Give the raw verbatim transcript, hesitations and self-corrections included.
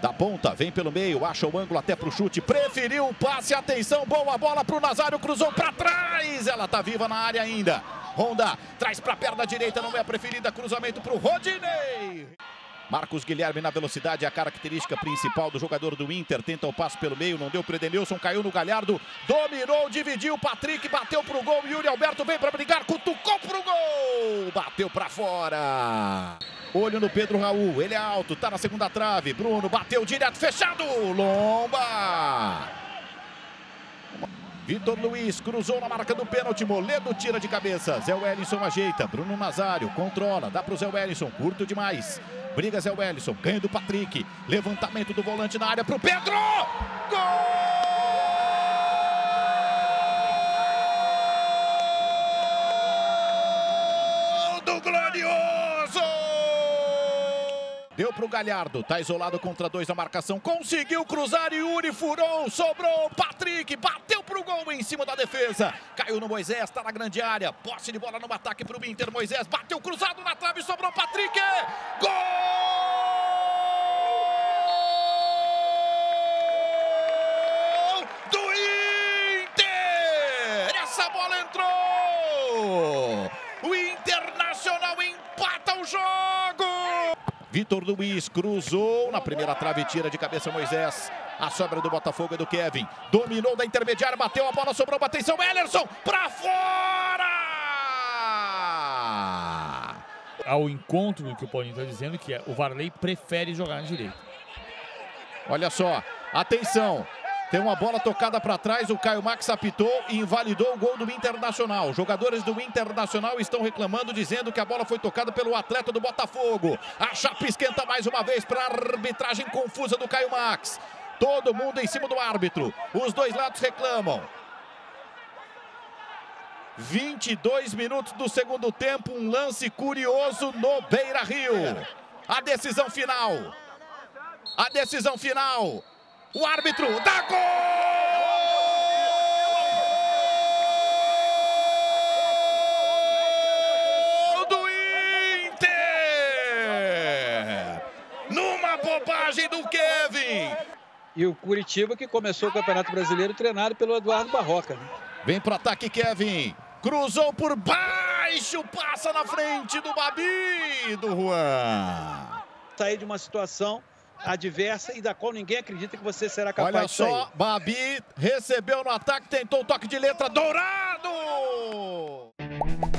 Da ponta, vem pelo meio, acha o ângulo até pro chute, preferiu o passe, atenção, boa bola pro Nazário, cruzou para trás, ela tá viva na área ainda. Honda traz pra perna direita, não é a preferida, cruzamento pro Rodinei. Marcos Guilherme na velocidade, a característica principal do jogador do Inter, tenta o passo pelo meio, não deu pro Edenilson, caiu no Galhardo, dominou, dividiu, Patrick bateu pro gol, Yuri Alberto vem pra brigar, cutucou pro gol, bateu pra fora. Olho no Pedro Raul, ele é alto, tá na segunda trave, Bruno bateu direto, fechado, Lomba. Vitor Luiz cruzou na marca do pênalti, Moledo tira de cabeça, Zé Wellington ajeita, Bruno Nazário controla, dá pro Zé Wellington, curto demais. Briga Zé Wellington, ganho do Patrick, levantamento do volante na área pro Pedro! Gol do Glorioso! Deu pro Galhardo, tá isolado contra dois na marcação, conseguiu cruzar, Yuri furou, sobrou, Patrick bateu pro gol em cima da defesa, caiu no Moisés, tá na grande área, posse de bola no ataque pro Inter, Moisés bateu cruzado na trave, sobrou Patrick, gol do Inter, essa bola entrou, o Internacional empata o jogo. Vitor Luiz cruzou na primeira trave, tira de cabeça Moisés. A sobra do Botafogo é do Kevin. Dominou da intermediária, bateu a bola, sobrou, atenção, Ellerson, pra fora! Ao encontro do que o Paulinho está dizendo, que é o Varley prefere jogar na direita. Olha só, atenção. Tem uma bola tocada para trás, o Caio Max apitou e invalidou o gol do Internacional. Os jogadores do Internacional estão reclamando, dizendo que a bola foi tocada pelo atleta do Botafogo. A chapa esquenta mais uma vez para a arbitragem confusa do Caio Max. Todo mundo em cima do árbitro. Os dois lados reclamam. vinte e dois minutos do segundo tempo, um lance curioso no Beira-Rio. A decisão final. A decisão final. O árbitro dá gol do Inter! Numa bobagem do Kevin! E o Curitiba que começou o Campeonato Brasileiro treinado pelo Eduardo Barroca. Né? Vem pro ataque Kevin, cruzou por baixo, passa na frente do Babi, do Juan. Sair de uma situação adversa e da qual ninguém acredita que você será capaz Olha de sair. só, Babi recebeu no ataque, tentou o toque de letra, Dourado!